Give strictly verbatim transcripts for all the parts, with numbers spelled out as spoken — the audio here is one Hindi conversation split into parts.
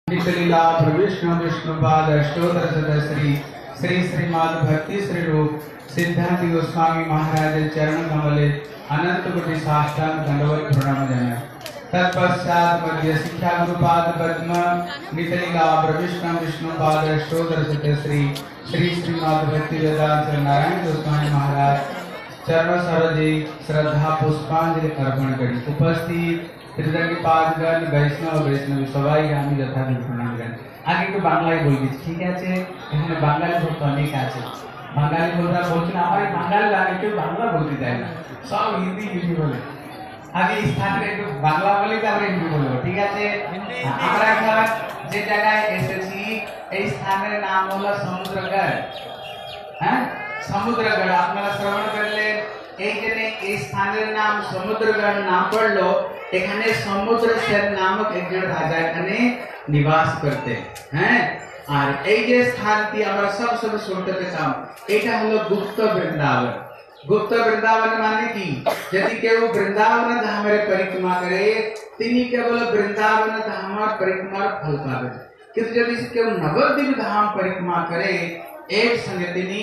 लीला विष्णु विष्णुपाद अष्टोत्तर सदश्री श्री श्रीमद भक्ति श्री रूप सिद्धांत गोस्वामी महाराज चरण कमले अनंत कोटि साष्टांग दंडवत प्रणाम जन तत्पश्चात मध्य शिक्षा गुरुपाद पद्म लीला विष्णु विष्णुपाद अष्टोत्तर सदश्री श्री श्रीमद भक्ति वेदांत नारायण गोस्वामी महाराज चरण सरोजी श्रद्धा पुष्पांजलि अर्पण करी उपस्थित त्रिदंडीपादगण वैष्णव वैष्णवी सबाई আমি যথাযথ প্রণাম জানাই। আগে একটু বাংলায় বলবি, ঠিক আছে? এখানে বাঙালি ভক্ত অনেক আছে, বাঙালি বলরা বলছেন আমার এই বাঙালি লাগে, কেউ বাংলা বলতে দেয় না, সব হিন্দি হিন্দি বলে। আগে স্থানে একটু বাংলা বলি তারপরে হিন্দি বলবো, ঠিক আছে? আমরা এখন যে জায়গায় এসেছি এই স্থানের নাম হলো সমুদ্রগড়। হ্যাঁ, সমুদ্রগড় আপনারা শ্রবণ করলেন। এই জন্য এই স্থানের নাম সমুদ্রগড় নাম পড়লো, এখানে সমুদ্র সেন নামক একজন রাজা এখানে নিবাস করতে। হ্যাঁ, আর এই যে স্থানটি আমরা সব সব শুনতে পেতাম, এটা হলো গুপ্ত বৃন্দাবন। গুপ্ত বৃন্দাবন মানে কি? যদি কেউ বৃন্দাবন ধামের পরিক্রমা করে তিনি কেবল বৃন্দাবন ধামের পরিক্রমার ফল পাবেন, কিন্তু যদি কেউ নবদ্বীপ ধাম পরিক্রমা করে এক সঙ্গে তিনি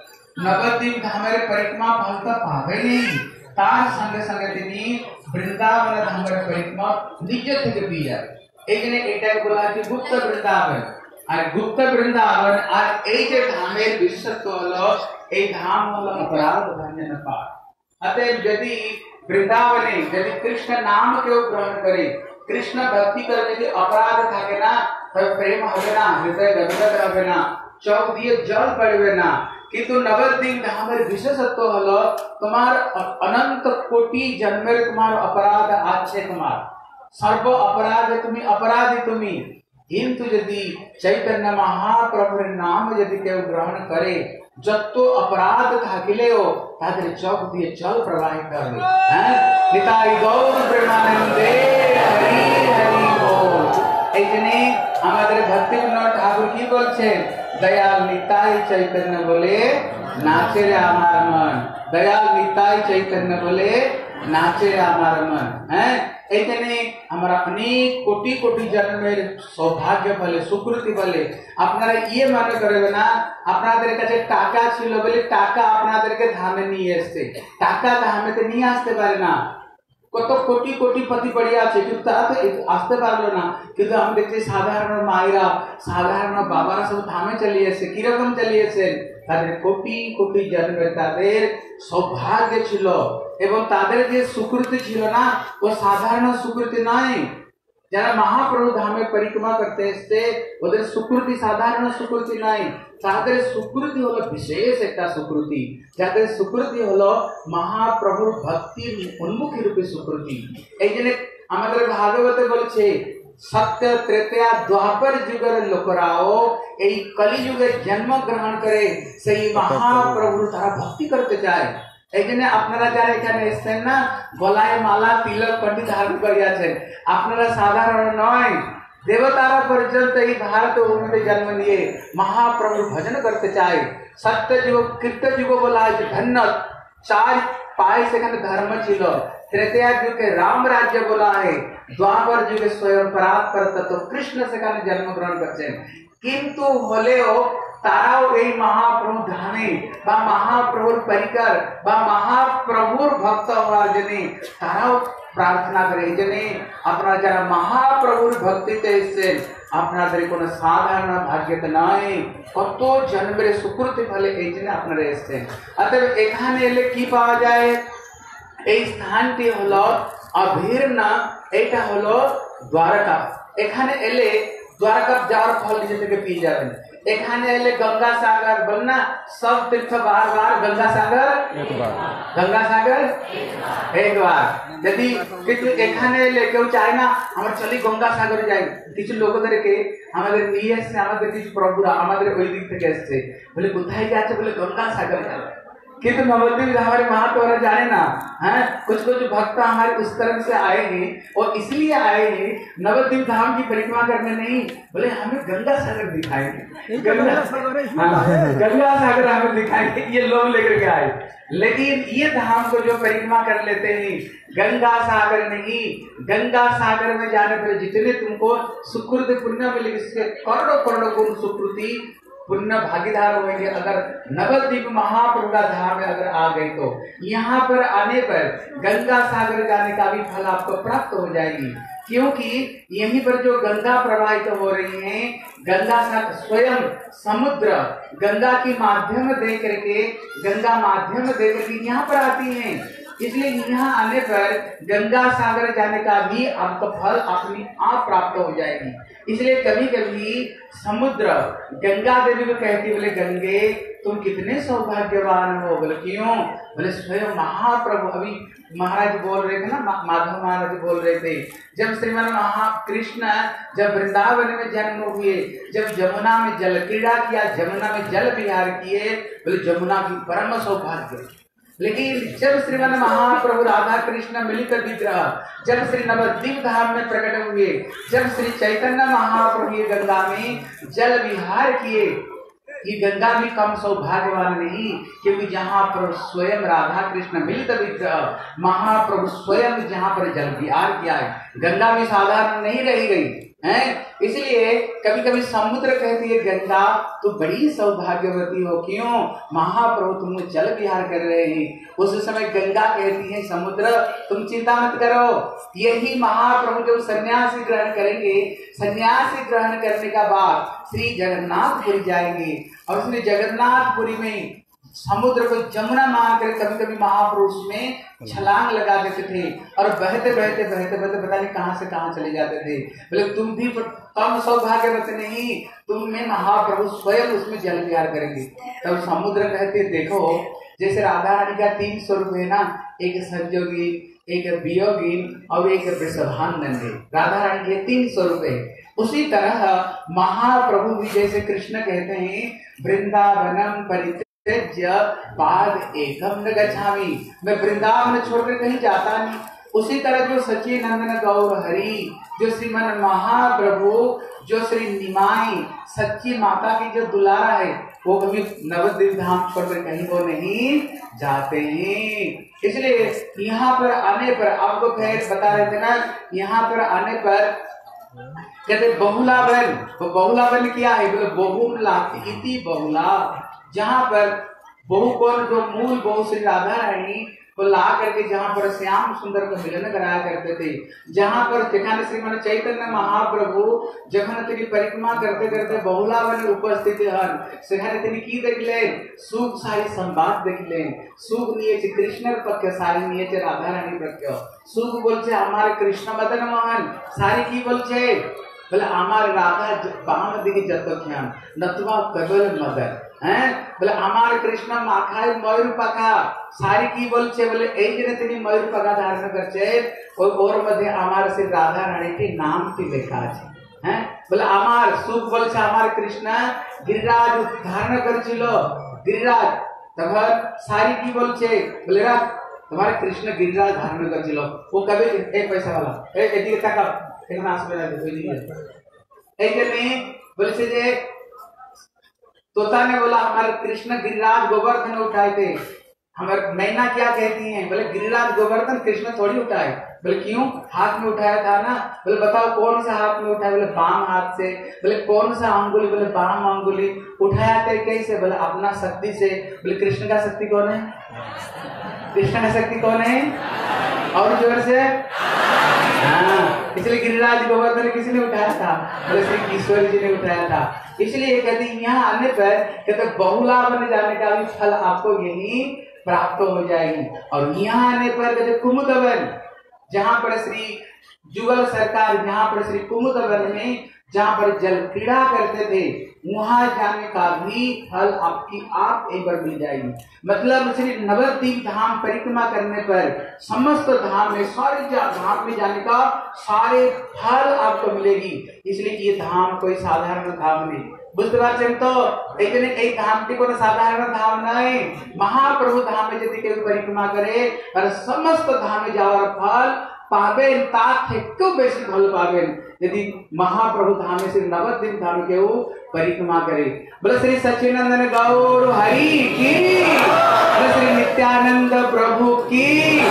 নবদ্বীপ ধামের পরিক্রমা ফল তো পাবেনই, তার সঙ্গে সঙ্গে তিনি বৃন্দাবন ধামের পরিক্রমা নিজে থেকে পেয়ে যাবে। এই জন্য এটাকে বলা হচ্ছে গুপ্ত বৃন্দাবন। আর গুপ্ত বৃন্দাবন আর এই যে ধামের বিশেষত্ব হলো, এই ধাম হলো অপরাধ ভঞ্জন পাঠ। অতএব যদি বৃন্দাবনে যদি কৃষ্ণ নাম কেউ গ্রহণ করে, কৃষ্ণ ভক্তি করে যদি অপরাধ থাকে না, তবে প্রেম হবে না, হৃদয় গদগদ হবে না, চোখ দিয়ে জল পড়বে না। কিন্তু নবদ্বীপ ধামের বিশেষত্ব হলো তোমার অনন্ত কোটি জন্মের তোমার অপরাধ আছে, তোমার সর্ব অপরাধ তুমি অপরাধী তুমি। কিন্তু যদি চৈতন্য মহাপ্রভুর নাম যদি কেউ গ্রহণ করে, যত অপরাধ থাকিলেও তাদের চোখ দিয়ে জল প্রবাহিত হবে। হ্যাঁ, নিতাই গৌর প্রেমানন্দে হরি হরি বল। এই জন্য আমাদের ভক্তিবিনোদ ঠাকুর কি বলছেন? দয়াল নিতাই চৈতন্য বলে নাচে রে আমার মন, দয়াল নিতাই চৈতন্য বলে নাচে রে আমার মন। হ্যাঁ, এইখানে আমরা অনেক কোটি কোটি জন্মের সৌভাগ্য বলে সুকৃতি বলে আপনারা ইয়ে মনে করবে না আপনাদের কাছে টাকা ছিল বলে টাকা আপনাদেরকে ধামে নিয়ে এসছে। টাকা ধামেতে নিয়ে আসতে পারে না। কত কোটি কোটি পতি পড়ে আছে, কিন্তু তারা তো আসতে পারলো না। কিন্তু আমি দেখছি সাধারণ মায়েরা সাধারণ বাবারা সব ধামে চালিয়েছে। কিরকম চালিয়েছেন? তাদের কোটি কোটি জন্মের তাদের সৌভাগ্য ছিল এবং তাদের যে সুকৃতি ছিল না, ও সাধারণ সুকৃতি নয়। যারা মহাপ্রভু ধামে পরিক্রমা করতে এসছে ওদের সুকৃতি সাধারণ সুকৃতি নয়, তাদের সুকৃতি হলো বিশেষ একটা সুকৃতি। যাদের সুকৃতি হলো মহাপ্রভুর ভক্তি উন্মুখী রূপে সুকৃতি। এই জন্য আমাদের ভাগবতে বলছে সত্য ত্রেতা দ্বাপর যুগের লোকরাও এই কলিযুগে জন্ম গ্রহণ করে সেই মহাপ্রভুর তারা ভক্তি করতে চায়। এই জন্য আপনারা যারা এখানে এসছেন না, গলায় মালা তিলক কণ্ঠি ধারণ করিয়াছেন, আপনারা সাধারণ নয়। দেবতারা পর্যন্ত এই ভারত ভূমিতে জন্ম নিয়ে মহাপ্রভুর ভজন করতে চায়। সত্য যুগ কীর্ত যুগ বলা হয়েছে ধন্য, চার পায়ে সেখানে ধর্ম ছিল। ত্রেতা যুগে রাম রাজ্য বলা হয়, দ্বাপর যুগে স্বয়ং পরাৎপর তত্ত্ব কৃষ্ণ সেখানে জন্মগ্রহণ করছেন। কিন্তু হলেও তারাও এই মহাপ্রভু ধামে বা মহাপ্রভুর পরিকর বা মহাপ্রভুর ভক্ত হওয়ার জন্য তারাও প্রার্থনা করে। এই জন্য আপনারা যারা মহাপ্রভুর ভক্তিতে এসেছেন আপনাদের কোনো সাধারণ ভাগ্যতে নয়, কত জন্মের সুকৃতি ফলে এই জন্য আপনারা এসেছেন। অতএব এখানে এলে কি পাওয়া যায়? এই স্থানটি হলো অভিন্ন, এটা হলো দ্বারকা। এখানে এলে দ্বারকা যাওয়ার ফল নিজে থেকে পেয়ে যাবেন। এখানে এলে গঙ্গা সাগর বলনা সব তীর্থ বার বার, গঙ্গা সাগর গঙ্গা সাগর একবার। যদি কিন্তু এখানে এলে কেউ চায় না আমরা চলি গঙ্গা সাগরে যাই, কিছু লোকদেরকে আমাদের নিয়ে এসছে, আমাদের কিছু প্রভুরা আমাদের ওই দিক থেকে এসছে, বলে কোথায় যাচ্ছে? বলে গঙ্গা সাগর যাবে। किंतु नवद्वीप हमारे महत्व और जाने ना है। कुछ कुछ भक्त हमारे उस तरफ से आए हैं और इसलिए आए हैं नवद्वीप धाम की परिक्रमा करने नहीं, बोले हमें गंगा सागर दिखाएंगे, गंगा हाँ, गंगा सागर हमें दिखाएंगे, ये लोग लेकर के आए। लेकिन ये धाम को जो परिक्रमा कर लेते हैं गंगा सागर नहीं, गंगा सागर में जाने पर जितने तुमको सुकृत पुण्य मिलेगी, इसके करोड़ों करोड़ों गुण सुकृति पुण्य भागीदार होंगे। अगर नवद्वीप महाप्रभु का धाम में अगर आ गए तो यहाँ पर आने पर गंगा सागर जाने का भी फल आपको प्राप्त हो जाएगी, क्योंकि यहीं पर जो गंगा प्रवाहित तो हो रही है, गंगा सागर स्वयं समुद्र गंगा की माध्यम दे करके गंगा माध्यम दे करके यहाँ पर आती है। इसलिए यहाँ आने पर गंगा सागर जाने का भी आपको फल अपनी आप प्राप्त हो जाएगी। इसलिए कभी कभी समुद्र गंगा देवी को कहती, बोले गंगे तुम कितने सौभाग्यवान हो, बोले क्यों, बोले स्वयं महाप्रभु अभी महाराज बोल रहे थे ना, माधव महाराज बोल रहे थे, जब श्रीमान महाकृष्ण जब वृंदावन में जन्म हुए, जब जमुना में जल क्रीड़ा किया, जमुना में जल विहार किए, बोले जमुना की परम सौभाग्य। लेकिन जब श्रीमान महाप्रभु राधा कृष्ण मिलकर विग्रह जब श्री नवद्वीप धाम में प्रकट हुए, जब श्री चैतन्य महाप्रभु ये गंगा में जल विहार किए, ये गंगा भी कम सौभाग्यवान नहीं, क्योंकि जहाँ पर स्वयं राधा कृष्ण मिलित विग्रह महाप्रभु स्वयं जहाँ पर जल विहार किया है, गंगा भी साधारण नहीं रही गई है। इसलिए कभी कभी समुद्र कहती है गंगा तो बड़ी सौभाग्यवती हो, क्यों, महाप्रभु तुम जल विहार कर रहे हैं। उस समय गंगा कहती है समुद्र तुम चिंता मत करो। यही महाप्रभु जब सन्यासी ग्रहण करेंगे, सन्यासी ग्रहण करने का बाद श्री जगन्नाथपुरी जाएंगे और श्री जगन्नाथपुरी में समुद्र को जमुना मान कर कभी कभी महापुरुष में छलांग लगा देते थे और बहते बहते बहते बहते पता नहीं कहां से कहां चले जाते थे। बोले तुम भी कम सौभाग्यवत नहीं, तुम में महाप्रभु स्वयं उसमें जल विहार करेंगे। तब समुद्र कहते देखो, जैसे राधा रानी का तीन स्वरूप है ना, एक संजोगी, एक वियोगी और एक वृषभानंद है। राधा रानी के तीन स्वरूप है। उसी तरह महाप्रभु भी जैसे कृष्ण कहते हैं वृंदावनम परित पाद एकम न गच्छामि, मैं वृंदावन छोड़कर कहीं जाता नहीं। उसी तरह जो सच्चिदानंद गौर हरि, जो श्रीमन महाप्रभु, जो श्री निमाई सच्ची माता की जो दुलारा है, वो कभी नवद्वीप धाम छोड़कर कहीं वो नहीं जाते हैं। इसलिए यहाँ पर आने पर आपको फिर बता रहे थे ना, यहाँ पर आने पर कहते बहुलावन, बहुलावन क्या है, बोले बहुला इति बहुला, जहाँ पर बहु कौन जो मूल बहु श्री राधा रानी को ला करके जहाँ पर श्याम सुंदर को मिलन कराया करते थे, जहाँ पर जेखाने श्रीमान चैतन्य महाप्रभु जखन तेरी परिक्रमा करते करते बहुलावन उपस्थित हन, सेखाने तेरी की देखले सुख सारी संवाद देखले, सुख निये कृष्ण पक्ष सारी निये राधा रानी पक्ष, सुख बोलছে हमारे कृष्ण मदन मोहन, सारी की बोलছে बोले हमारे राधा बाम दिखे जतख्यान नतवा केवल मदन हैं, बोले हमारे कृष्ण माखाय मयूर पाखा, सारी की बोलছে बोले এই দিনে তিনি ময়ূর পাখা ধারণ করছে, ওই ওর মধ্যে আমার শ্রী রাধা রানী के नाम की লেখা আছে हैं। बोले আমার সুখ বলছে আমার কৃষ্ণ गिरिराज धारण করেছিল, गिरिराज तब सारी की बोलছে बोले रा तुम्हारे कृष्ण गिरिराज धारण করেছিল, वो कभी एक पैसा वाला ए एदिকে টাকা एक नास में कोई नहीं है। एक में बोले से जे तोता ने बोला हमारे कृष्ण गिरिराज गोवर्धन उठाए थे, हमारे मैना क्या कहती हैं, बोले गिरिराज गोवर्धन कृष्ण थोड़ी उठाए, बोले क्यों, हाथ में उठाया था ना, बोले बताओ कौन सा हाथ में उठाया, बोले बाम हाथ से, बोले कौन सा अंगुली, बोले बाम अंगुली, उठाया थे कैसे, बोले अपना शक्ति से, बोले कृष्ण का शक्ति कौन है, कृष्ण का शक्ति कौन है, और जोर से हाँ, इसलिए गिरिराज गोवर्धन किसी ने उठाया था, बोले श्री ईश्वर जी ने उठाया था। इसलिए कहते यहाँ आने पर कहते बहुला बन जाने का भी फल आपको यही प्राप्त हो जाएगी। और यहाँ आने पर कहते कुमुदवन, जहाँ पर श्री जुगल सरकार, जहाँ पर श्री कुमुदवन में जहाँ पर जल क्रीड़ा करते थे, वहां जाने का भी फल आपकी आप एक बार मिल जाएगी। मतलब श्री नवद्वीप धाम परिक्रमा करने पर समस्त धाम में सारे धाम में जाने का सारे फल आपको मिलेगी। इसलिए ये धाम कोई साधारण धाम नहीं, बुझते पारछेन तो এখানে এই ধামটি কোনো সাধারণ ধাম নয়, মহাপ্রভু ধামে যদি কেউ পরিক্রমা করে আর সমস্ত ধামে যাওয়ার ফল পাবেন, তার থেকেও বেশি ফল পাবেন यदि महाप्रभु धाम श्री नवद्वीप धाम के वो परिक्रमा करे। बोले श्री सच्चिदानंद गौर हरि की, बोले श्री नित्यानंद प्रभु की।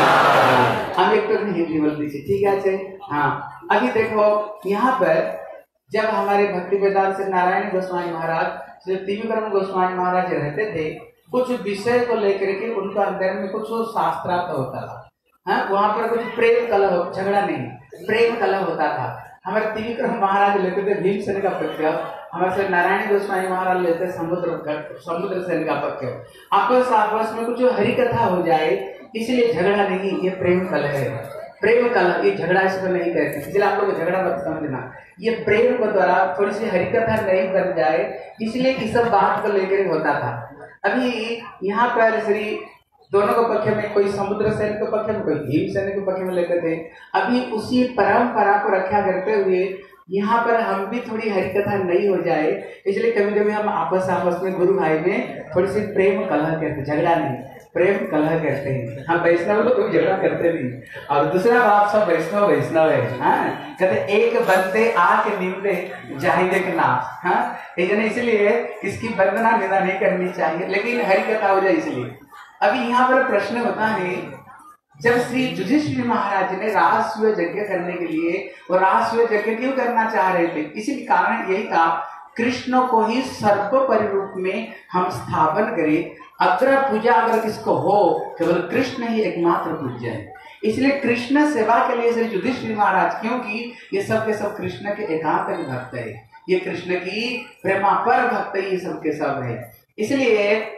हम एक तो हिंदी बोल दीजिए, ठीक है? हाँ, अभी देखो यहाँ पर जब हमारे भक्ति वेदांत से नारायण गोस्वामी महाराज, श्री त्रिविक्रम गोस्वामी महाराज रहते थे, कुछ विषय को लेकर के उनका अंदर में कुछ शास्त्रार्थ होता था। हाँ, वहाँ पर कुछ प्रेम कलह, झगड़ा नहीं, प्रेम कलह होता था। हमारे त्रिविक्रम महाराज लेते थे भीमसेन का पक्ष, हमारे से नारायण गोस्वामी महाराज लेते समुद्र समुद्र सेन का पक्ष। आपस आपस में कुछ हरि कथा हो जाए, इसलिए झगड़ा नहीं, ये प्रेम कलह है। प्रेम कलह, ये झगड़ा इसको नहीं कहते, इसलिए आप लोग झगड़ा मत समझना। ये प्रेम को द्वारा थोड़ी सी हरि कथा नहीं बन जाए, इसलिए इस सब बात को लेकर होता था। अभी यहाँ पर श्री दोनों के पक्ष में कोई समुद्र सेन के पक्ष में, कोई भीमसेन के पक्ष में लेते थे। अभी उसी परंपरा को रक्षा करते हुए यहाँ पर हम भी थोड़ी हरि कथा नहीं हो जाए, इसलिए कभी कभी हम आपस आपस में गुरु भाई में थोड़ी सी प्रेम कलह करते, झगड़ा नहीं, प्रेम कलह करते हैं। हम वैष्णव लोग कोई झगड़ा करते नहीं। और दूसरा बात, सब वैष्णव वैष्णव है। हाँ, कहते एक बंदे आके निंदे जाहिदे के नाम। हाँ, इसलिए किसकी वंदना निंदा नहीं करनी चाहिए, लेकिन हरि कथा हो जाए इसलिए। अभी यहाँ पर प्रश्न होता है, जब श्री युधिष्ठिर महाराज ने राजसूय यज्ञ करने के लिए, वो राजसूय यज्ञ क्यों करना चाह रहे थे? इसी कारण यही था, कृष्ण को ही सर्वोपरि रूप में हम स्थापन करें। अग्र पूजा अगर किसको हो, केवल कृष्ण ही एकमात्र पूज्य है। इसलिए कृष्ण सेवा के लिए श्री युधिष्ठिर महाराज, क्योंकि ये सब के सब कृष्ण के एकांत भक्त है, ये कृष्ण की प्रेमापर भक्त ये सब के सब है। इसलिए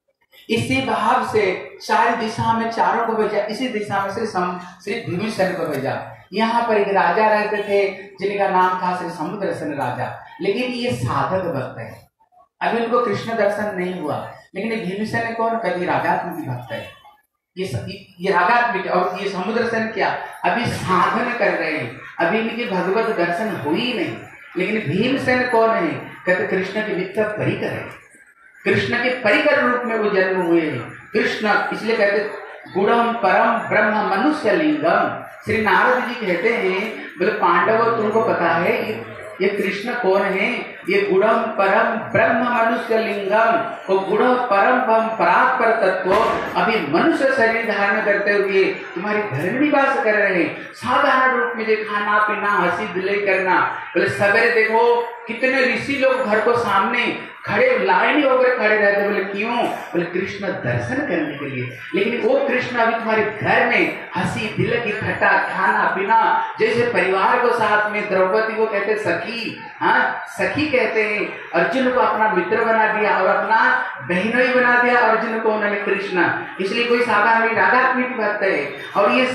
इसी भाव से सारी दिशा में चारों को भेजा, इसी दिशा में श्री श्री भीमसेन को भेजा। यहाँ पर एक राजा रहते थे जिनका नाम था श्री समुद्र सेन राजा, लेकिन ये साधक भक्त है। अभी उनको कृष्ण दर्शन नहीं हुआ, लेकिन भीमसेन कौन? कभी रागात्मिक भक्त है। ये ये रागात्मिक, और ये समुद्र सेन क्या अभी साधन कर रहे हैं, अभी इनके भगवत दर्शन हुई नहीं। लेकिन भीमसेन कौन है? कहते कृष्ण के मित्र परिकर है, कृष्ण के परिकर रूप में वो जन्म हुए हैं। कृष्ण इसलिए कहते गुणम परम ब्रह्म मनुष्य लिंगम। श्री नारद जी कहते हैं, बोले पांडवों तुमको पता है ये, ये कृष्ण कौन है? ये गुणम परम ब्रह्म मनुष्य लिंगम, वो गुण परम परात्पर तत्व अभी मनुष्य शरीर धारण करते हुए तुम्हारे घर में निवास कर रहे हैं। साधारण रूप में जो खाना पीना हंसी दिलाई करना, बोले सवेरे देखो कितने ऋषि लोग घर को सामने खड़े लाइन होकर खड़े रहते, बोले क्यों? बोले कृष्ण दर्शन करने के लिए। लेकिन वो कृष्ण अभी तुम्हारे घर में हंसी दिल की ठट्टा खाना पीना, जैसे परिवार को साथ में, द्रौपदी को कहते सखी, हाँ सखी कहते हैं, अर्जुन को अपना मित्र बना दिया और अपना बहनोई बना दिया अर्जुन को उन्होंने कृष्ण। इसलिए कोई साधारण रागात्मिक भक्त है, और ये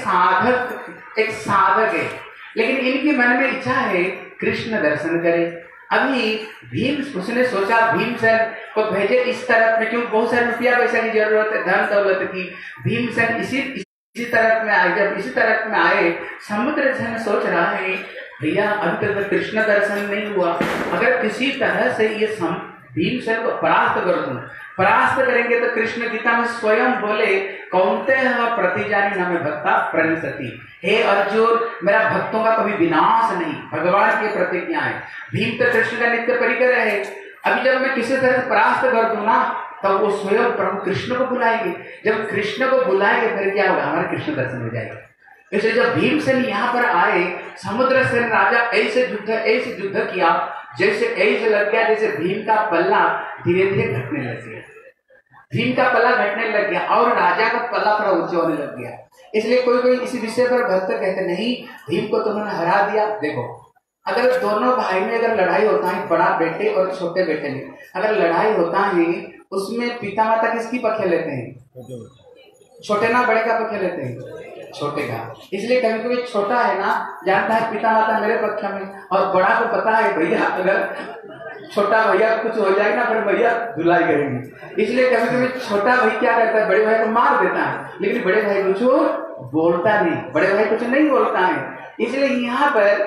साधक एक साधक है, लेकिन इनके मन में इच्छा है कृष्ण दर्शन करे। अभी भीम उसने सोचा भीमसेन को भेजे इस तरफ में, क्यों बहुत सारे रुपया पैसा की जरूरत है, धन दौलत की। भीमसेन इसी इसी तरफ में आए, जब इसी तरफ में आए समुद्र सेन सोच रहा है भैया अभी तक कृष्ण दर्शन नहीं हुआ, अगर किसी तरह से ये भीमसेन को परास्त कर दूं, परास्त करेंगे तो कृष्ण गीता में स्वयं बोले कौन्तेय प्रतिजानी न मे भक्ता प्रणश्यति। हे अर्जुन, मेरा भक्तों का कभी विनाश नहीं, भगवान की प्रतिज्ञा है। भीम तो कृष्ण का नित्य परिकर है। अभी जब मैं किसी तरह से परास्त कर दूं ना, तब तो वो स्वयं प्रभु कृष्ण को बुलाएंगे। जब कृष्ण को बुलाएंगे फिर क्या होगा? हमारे कृष्ण दर्शन हो जाएगा। इसलिए जब भीमसेन यहाँ पर आए, समुद्र सेन राजा ऐसे युद्ध ऐसे युद्ध किया जैसे ऐसे लग गया जैसे भीम का पल्ला धीरे धीरे घटने लग गया। भीम का पल्ला घटने लग गया और राजा का पल्ला थोड़ा ऊंचा होने लग गया। इसलिए कोई कोई इसी विषय पर भक्त कहते नहीं भीम को तुमने हरा दिया। देखो, अगर दोनों भाई में अगर लड़ाई होता है, बड़ा बेटे और छोटे बेटे में अगर लड़ाई होता है, उसमें पिता माता किसकी पक्ष लेते हैं? छोटे ना बड़े का पक्ष लेते हैं? छोटे का। इसलिए कभी कभी छोटा है ना जानता है पिता माता मेरे पक्ष में, और बड़ा को पता है भैया अगर छोटा भैया कुछ हो जाएगा ना फिर भैया धुलाई करेंगे। इसलिए कभी कभी छोटा भाई क्या करता है, बड़े भाई को मार देता है, लेकिन बड़े भाई कुछ बोलता नहीं, बड़े भाई कुछ नहीं बोलता है। इसलिए यहाँ पर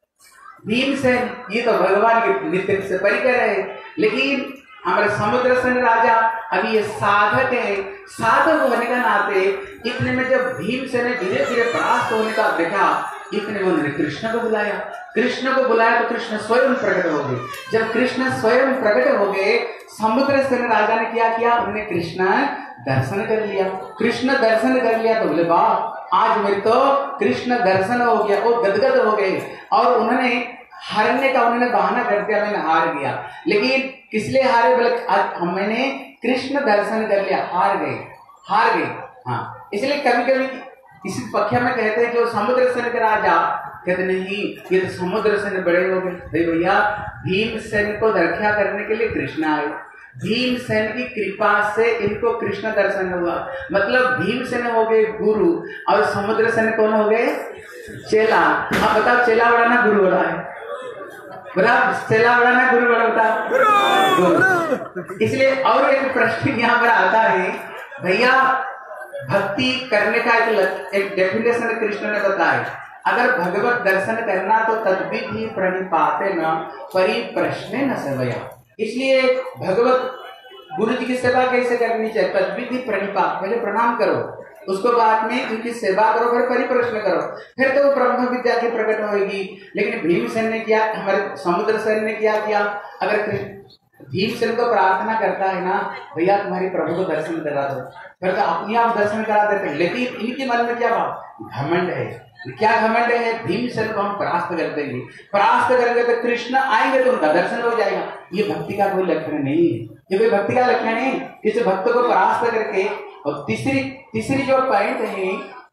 भीमसेन ये तो भगवान के नित्य से परिकर है, लेकिन हमारे समुद्रसेन राजा अभी ये साधक है, साधक होने का नाते इतने में जब भीमसेन ने धीरे धीरे परास्त होने का देखा, इतने में उन्होंने कृष्ण को बुलाया। कृष्ण को बुलाया तो कृष्ण स्वयं प्रकट हो गए। जब कृष्ण स्वयं प्रकट हो गए, समुद्रसेन राजा ने क्या किया, उन्होंने कृष्ण दर्शन कर लिया। कृष्ण दर्शन कर लिया तो बोले वाह, आज मेरे तो कृष्ण दर्शन हो गया, वो गदगद हो गए, और उन्होंने हारने का उन्होंने बहाना कर दिया, मैंने हार गया। लेकिन किस लिए हारे, बोले आज मैंने कृष्ण दर्शन कर लिया, हार गए, हार गए। हाँ, इसलिए कभी कभी इसी पक्ष में कहते हैं जो समुद्रसेन के राजा कहते नहीं ये तो समुद्रसेन बड़े हो गए। भाई भैया भीमसेन को रक्षा करने के लिए कृष्ण आए, भीमसेन की कृपा से इनको कृष्ण दर्शन हुआ। मतलब भीमसेन हो गए गुरु और समुद्रसेन कौन हो गए, चेला। अब बताओ चेला बड़ा ना गुरु बड़ा है, बराबर चेला बड़ा ना गुरु बड़ा होता है, गुरु। इसलिए और एक प्रश्न यहाँ पर आता है, भैया भक्ति करने का एक, एक डेफिनेशन कृष्ण ने बताया, अगर भगवत दर्शन करना तो तद्विधि प्रणिपाते न परिप्रश्ने न सेवया। इसलिए भगवत गुरु जी की सेवा कैसे करनी चाहिए, तद्विधि प्रणिपात, पहले प्रणाम करो, उसको बाद में उनकी सेवा करो, फिर परिप्रश्न करो, फिर तो ब्रह्म विद्या की प्रकट होगी। लेकिन भीमसेन ने क्या, हमारे समुद्रसेन ने क्या किया, अगर भीमसेन को प्रार्थना करता है ना, भैया तुम्हारी प्रभु को दर्शन करा दो, फिर तो अपने आप दर्शन करा देते हैं। लेकिन इनके मन में क्या बात, घमंड है। क्या घमंड है, भीमसेन को हम परास्त कर देंगे, परास्त करेंगे तो कृष्ण आएंगे तो उनका दर्शन हो जाएगा। ये भक्ति का कोई लक्षण नहीं है, ये कोई भक्ति का लक्षण नहीं। इस भक्त को परास्त करके, और तीसरी तीसरी जो पॉइंट है,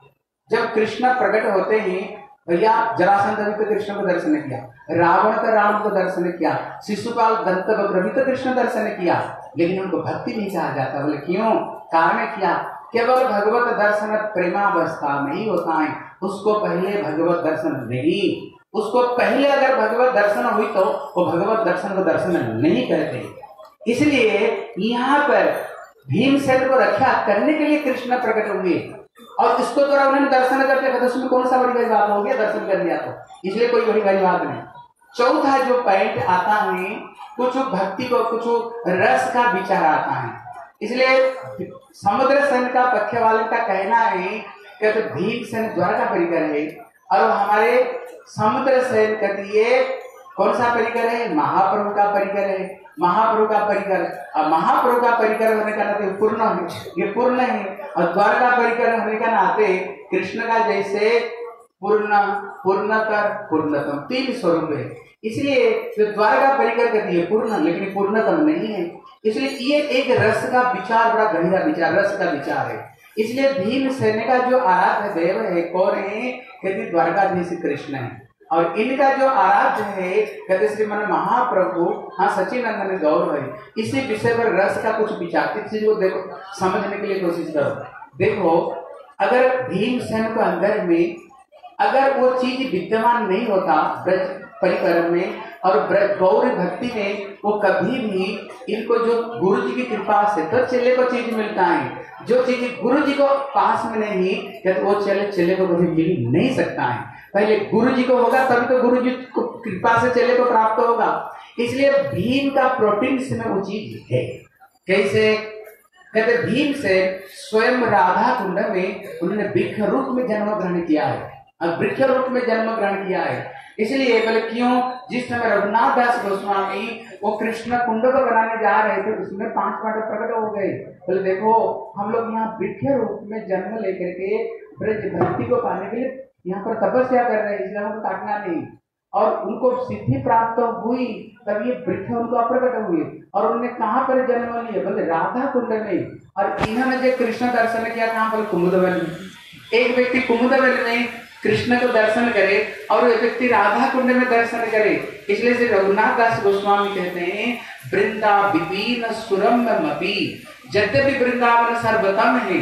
जब कृष्ण प्रकट होते हैं, भैया जरासंध भी तो कृष्ण को दर्शन किया, रावण का राम को दर्शन किया, शिशुपाल दंतवक्र भी तो कृष्ण दर्शन किया, लेकिन उनको भक्ति नहीं कहा जाता। बोले क्यों, कारण क्या, केवल भगवत दर्शन प्रेमावस्था में ही होता है, उसको पहले भगवत दर्शन नहीं, उसको पहले अगर भगवत दर्शन हुई तो वो भगवत दर्शन को दर्शन नहीं कहते। इसलिए यहाँ पर भीमसेन को रक्षा करने के लिए कृष्ण प्रकट हुए, और इसको तो उन्होंने दर्शन कर लिया, तो उसमें कौन सा बड़ी बड़ी बात हो गया, दर्शन कर लिया तो, इसलिए कोई बड़ी बड़ी बात नहीं। चौथा जो पॉइंट आता है, कुछ भक्ति को कुछ रस का विचार आता है। इसलिए समुद्रसेन का पक्ष वाले का कहना है कि तो भीमसेन द्वारका परिकर है, और हमारे समुद्रसेन कहती है कौन सा परिकर है, महाप्रभु का परिकर है, महाप्रभु का परिकर। और महाप्रभु का परिकर होने का नाते पूर्ण है, ये पूर्ण है, और द्वारका परिकर होने का नाते कृष्ण का जैसे पूर्ण, पूर्णतर, पूर्णतम तीन स्वरूप है। इसलिए जो द्वारका परिकर कहती है पूर्ण, लेकिन पूर्णतम नहीं है। इसलिए ये एक रस का विचार, बड़ा गहरा विचार, रस का विचार है। इसलिए भीमसेन का जो आराध्य देव है कौन है, कहते द्वारकाधीश कृष्ण है, और इनका जो आराध्य है कहते श्रीमान महाप्रभु, हाँ सचिनंदन गौर है। इसी विषय पर रस का कुछ विचार, इस चीज को देखो, समझने के लिए कोशिश करो। देखो अगर भीमसेन को अंदर में अगर वो चीज विद्यमान नहीं होता ब्रज परिक्रम में और गौरी भक्ति में, वो कभी भी इनको जो गुरु जी की कृपा से तो चेले को चीज मिलता है, जो चीज गुरु जी को पास में नहीं तो वो चेले चेले को कभी मिल नहीं सकता है। पहले गुरु जी को होगा तभी तो गुरु जी को कृपा से चेले को प्राप्त होगा। इसलिए भीम का प्रोटीन में वो चीज है। कैसे कहते, भीम से स्वयं राधा कुंड में उन्होंने वृक्ष रूप में जन्म ग्रहण किया है, और वृक्ष रूप में जन्म ग्रहण किया है। इसलिए बोले क्यों, जिस समय रघुनाथ दास गोस्वामी वो कृष्ण कुंड को बनाने जा रहे थे, उसमें पांच पांडव प्रकट हो गए। बोले देखो हम लोग यहाँ वृक्ष रूप में जन्म लेकर के ब्रज भक्ति को पाने के लिए यहाँ पर तपस्या कर रहे हैं, इसलिए हमको काटना नहीं। और उनको सिद्धि प्राप्त हुई तब ये वृक्ष उनको अप्रकट हुए, और उन्होंने कहाँ पर जन्म लिया, बोले राधा कुंड में। और इन्होंने जो कृष्ण दर्शन किया कहाँ पर, कुमुदवन में। एक व्यक्ति कुमुदवन में कृष्ण को दर्शन करे और एक व्यक्ति राधा कुंड में दर्शन करे। इसलिए श्री रघुनाथ दास गोस्वामी कहते हैं, वृंदा विपीन सुरम मपी, यद्यपि वृंदावन सर्वतम है,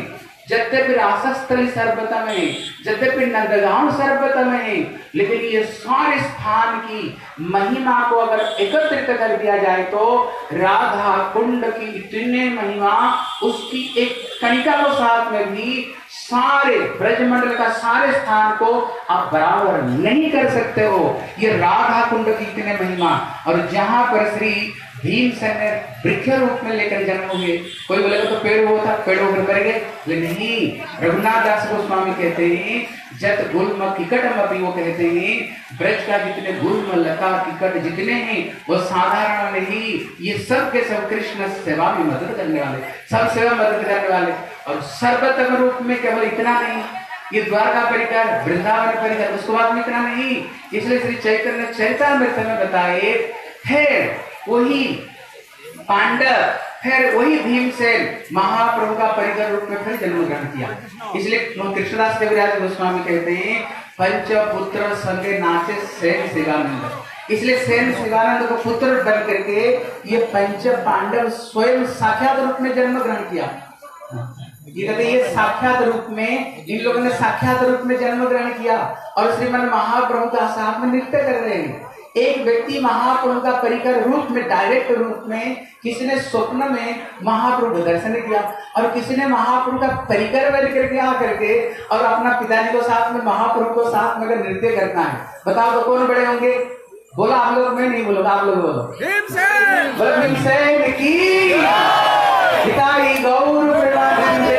यद्यपि रासस्थली सर्वतमहि, यद्यपि नंदगांव सर्वतमहि, लेकिन ये सारे स्थान की महिमा को अगर एकत्रित कर दिया जाए तो राधा कुंड की इतनी महिमा, उसकी एक कणिका को साथ में भी सारे ब्रजमंडल का सारे स्थान को आप बराबर नहीं कर सकते हो। ये राधा कुंड की इतने महिमा, और जहां पर श्री भीमसेन ने वृक्ष रूप में लेकर जन्म हुए। कोई बोलेगा तो पेड़ हुआ था, पेड़ होकर कर गए, लेकिन नहीं। रघुनाथ दास गोस्वामी कहते हैं जत गुल्म किकटम अभी, वो कहते हैं ब्रज का जितने गुल्म लता किकट जितने हैं वो साधारण नहीं, ये सब के सब कृष्ण सेवा में मदद करने वाले, सब सेवा मदद करने वाले। और सर्वतम रूप में केवल इतना नहीं, ये द्वारका परिकर, वृंदावन परिकर, उसके बाद में इतना नहीं। इसलिए श्री चैतन्य चरितामृत में बताए फिर वही पांडव, फिर वही भीमसेन महाप्रभु का परिकर रूप में फिर जन्म ग्रहण किया। इसलिए कृष्णदास कविराज गोस्वामी कहते हैं पंच पुत्र संगे नाचे सेन शिवानंद। इसलिए सेन शिवानंद को पुत्र बन करके ये पंच पांडव स्वयं साक्षात रूप में जन्म ग्रहण किया। ये कहते ये साक्षात रूप में, इन लोगों ने साक्षात रूप में जन्म ग्रहण किया और श्रीमन महाप्रभु का साथ में नृत्य कर रहे हैं। एक व्यक्ति महाप्रभु का परिकर रूप में, डायरेक्ट रूप में, किसी ने स्वप्न में महाप्रभु दर्शन किया और किसी ने महाप्रभु का परिकर बन करके आ करके और अपना पिताजी को साथ में, महाप्रभु को साथ में अगर नृत्य करना है, बताओ तो कौन बड़े होंगे? बोला आप लोग, मैं नहीं बोलूंगा, आप लोग बोलो। भीमसेन की हिताई गौर प्रेमानंदे।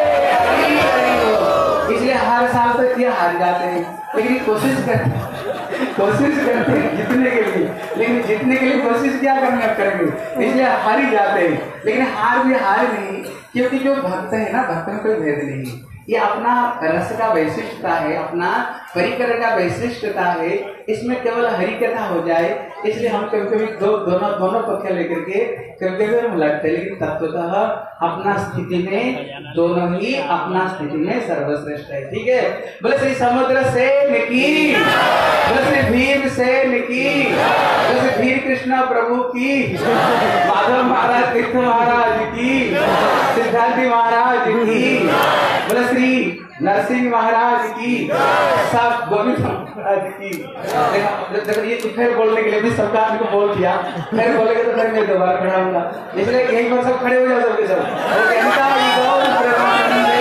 इसलिए हर साल तक ये हार जाते हैं, लेकिन कोशिश करते हैं कोशिश करते हैं जीतने के लिए, लेकिन जीतने के लिए कोशिश क्या करना करेंगे, इसलिए हार ही जाते हैं। लेकिन हार भी हार नहीं, क्योंकि जो भक्त है ना, भक्त में कोई भेद नहीं, ये अपना रस का वैशिष्टता है, अपना परिकर का वैशिष्टता है। इसमें केवल हरि कथा हो जाए, इसलिए हम कभी कभी दो दोनों दोनों पक्ष लेकर के कभी कभी हम लड़ते हैं, लेकिन तत्वतः अपना स्थिति में दोनों ही अपना स्थिति में सर्वश्रेष्ठ है। ठीक है, बोले श्री समुद्र सेन की, बोले श्री भीम सेन की, बोले श्री वीर कृष्ण प्रभु की, माधव महाराज, तीर्थ महाराज की, सिद्धार्थी महाराज की, बोले श्री नरसिंह महाराज की, सब गोविंद महाराज की। देखो ये फिर बोलने के लिए भी सबका आदमी को बोल दिया, फिर बोलेंगे तो फिर मैं दोबारा खड़ा होऊंगा, इसलिए यहीं पर सब खड़े हो जाओ सबके सब।